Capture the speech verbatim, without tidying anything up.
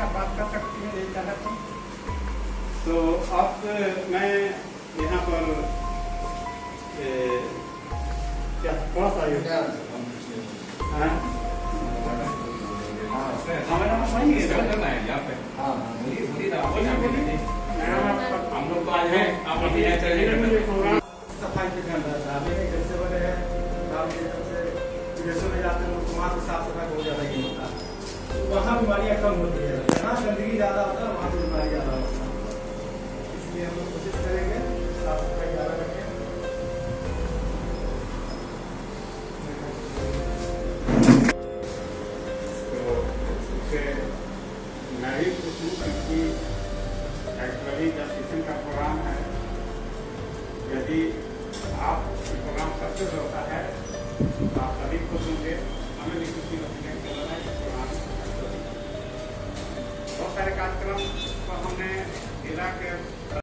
आप बात कर सकती हैं, यही चाहता हूँ। तो अब मैं यहाँ पर ए, क्या थोड़ा सा ये हाँ हमारा वही है यहाँ पे। हाँ बोलिए बोलिए हम लोग तो आए हैं, आप अभी चलिए सफाई पे ध्यान रहता है। अभी कैसे बने हैं गाँव के सबसे विदेशों में जाते हैं लोग, वहाँ से साफ सफाई बहुत ज़्यादा ही होता है, वहाँ बीमारियाँ कम होती है। जहाँ गंदगी ज़्यादा होता है वहाँ बीमारी ज़्यादा होता है, इसलिए हम लोग कोशिश करेंगे साफ सफाई ज़्यादा रखें। मैं भी पूछूँ कि एक्चुअली जब किचन का प्रोग्राम है, यदि आप प्रोग्राम सक्सेस होता है तो आप सभी खुश होंगे, हमें भी खुशी होती है कि प्रोग्राम बहुत सारे कार्यक्रम पर हमने जिला के